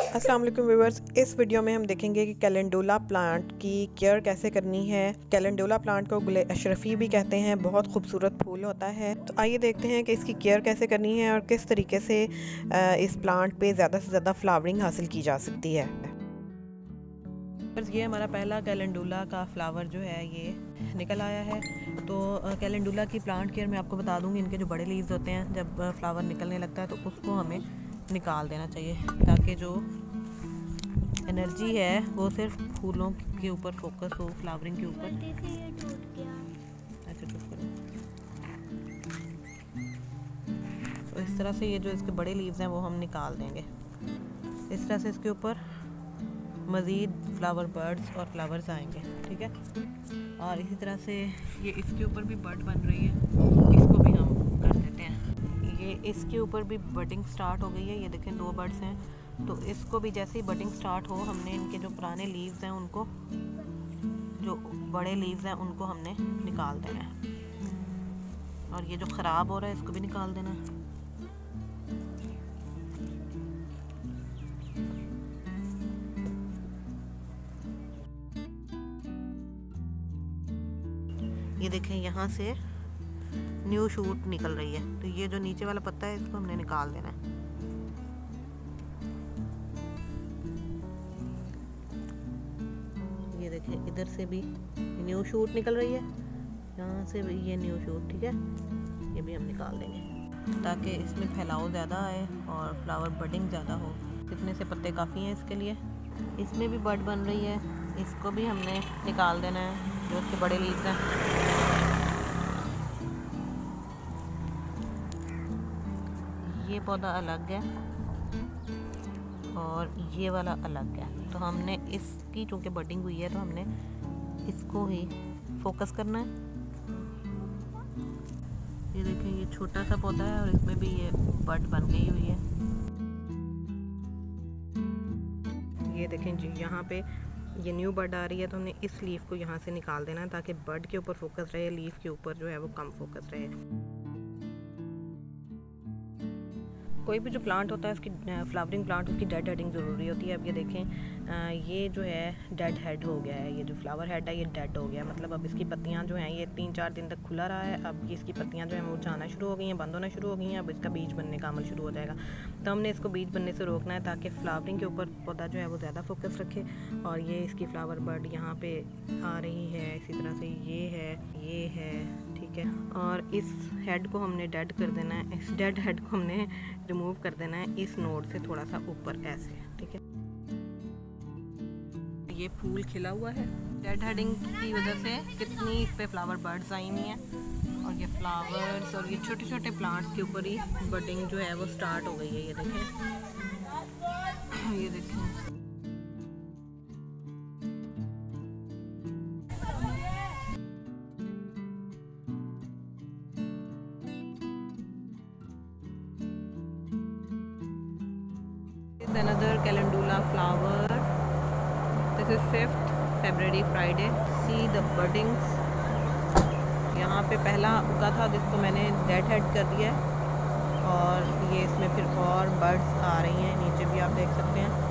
अस्सलाम वालेकुम व्यूअर्स, इस वीडियो में हम देखेंगे कि कैलेंडुला प्लांट की केयर कैसे करनी है। कैलेंडुला प्लांट को गुले अशरफी भी कहते हैं, बहुत खूबसूरत फूल होता है। तो आइए देखते हैं कि इसकी केयर कैसे करनी है और किस तरीके से इस प्लांट पे ज़्यादा से ज़्यादा फ्लावरिंग हासिल की जा सकती है। ये हमारा पहला कैलेंडुला का फ्लावर जो है ये निकल आया है। तो कैलेंडुला की प्लांट केयर मैं आपको बता दूंगी। इनके जो बड़े लीव्स होते हैं, जब फ्लावर निकलने लगता है तो उसको हमें निकाल देना चाहिए, ताकि जो एनर्जी है वो सिर्फ फूलों के ऊपर फोकस हो, फ्लावरिंग के ऊपर। अच्छा, चुप करो। तो इस तरह से ये जो इसके बड़े लीव्स हैं वो हम निकाल देंगे। इस तरह से इसके ऊपर मज़ीद फ्लावर बर्ड्स और फ्लावर्स आएंगे, ठीक है। और इसी तरह से ये इसके ऊपर भी बर्ड बन रही है, इसको भी हम कर देते हैं। ये इसके ऊपर भी बडिंग स्टार्ट हो गई है, ये देखें 2 बर्ड्स हैं। तो इसको भी जैसे ही बडिंग स्टार्ट हो, हमने इनके जो पुराने लीव्स हैं उनको, जो बड़े लीव्स हैं उनको हमने निकाल देना है। और ये जो ख़राब हो रहा है इसको भी निकाल देना है। ये देखें, यहाँ से न्यू शूट निकल रही है। तो ये जो नीचे वाला पत्ता है इसको हमने निकाल देना है। ये देखें, इधर से भी न्यू शूट निकल रही है, यहाँ से भी ये न्यू शूट, ठीक है। ये भी हम निकाल देंगे ताकि इसमें फैलाव ज़्यादा आए और फ्लावर बडिंग ज़्यादा हो। कितने से पत्ते काफ़ी हैं इसके लिए। इसमें भी बड बन रही है, इसको भी हमने निकाल देना है, जो उसके बड़े लीव्स हैं। ये पौधा अलग है और ये वाला अलग है। तो हमने इसकी चूँकि बडिंग हुई है तो हमने इसको ही फोकस करना है। ये देखें, ये छोटा सा पौधा है और इसमें भी ये बड बन गई हुई है। ये देखें जी, यहाँ पे ये न्यू बड आ रही है। तो हमने इस लीफ को यहाँ से निकाल देना है ताकि बड के ऊपर फोकस रहे, लीफ के ऊपर जो है वो कम फोकस रहे। कोई भी जो प्लांट होता है उसकी फ्लावरिंग प्लांट, उसकी डेड हेडिंग ज़रूरी होती है। अब ये देखें, ये जो है डेड हेड हो गया है। ये जो फ्लावर हेड है ये डेड हो गया, मतलब अब इसकी पत्तियां जो हैं, ये 3-4 दिन तक खुला रहा है। अब इसकी पत्तियां जो हैं वो मुरझाना शुरू हो गई हैं, बंद होना शुरू हो गई हैं। अब इसका बीज बनने का अमल शुरू हो जाएगा। तो हमने इसको बीज बनने से रोकना है ताकि फ्लावरिंग के ऊपर पौधा जो है वो ज़्यादा फोकस रखे। और ये इसकी फ्लावर बर्ड यहाँ पे आ रही है, इसी तरह से ये है, ठीक है। और इस हेड को हमने डेड कर देना है, इस डेड हेड को हमने रिमूव कर देना है इस नोड से थोड़ा सा ऊपर ऐसे, ठीक है। ये फूल खिला हुआ है। डेड हेडिंग की वजह से कितनी इस पे फ्लावर बर्ड्स आई हुई हैं और ये फ्लावर्स और ये छोटे छोटे प्लांट्स के ऊपर ही बडिंग जो है वो स्टार्ट हो गई है। ये देखें, ये देखें। Another calendula flower. This is 5th February Friday. See the buddings. यहाँ पे पहला उगा था जिसको मैंने डेड हेड कर दिया है और ये इसमें फिर और बर्ड्स आ रही हैं। नीचे भी आप देख सकते हैं।